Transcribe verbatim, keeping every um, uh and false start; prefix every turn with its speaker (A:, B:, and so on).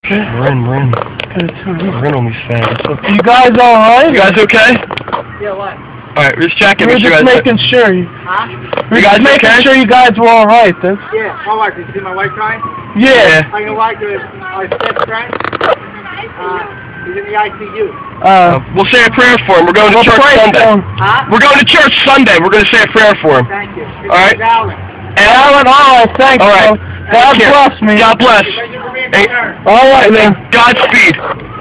A: We're in, we're in. We're in on these fans.
B: You guys alright?
A: You guys okay?
C: Yeah, what?
A: Alright, we're just checking.
B: We're just making sure. You,
C: Huh?
B: we're
A: You guys
B: just making
A: okay?
B: sure you guys were alright. That's,
C: Yeah, my wife. Did you see my wife crying?
B: yeah.
C: I know why, because my best friend, uh, he's in the I C U.
B: Uh,
A: We'll say a prayer for him. We're going to
B: we'll
A: church
B: pray
A: Sunday.
B: for him.
C: Huh?
A: We're going to church Sunday. We're going to say a prayer for him.
C: Thank you. His
A: All right.
C: name's Alan.
A: And
B: Alan, alright, thanks.
A: All right.
B: bro. God
A: Take care.
B: bless me.
A: God bless.
C: Thank you for being
A: Hey.
C: concerned.
B: Alright, man.
A: Godspeed.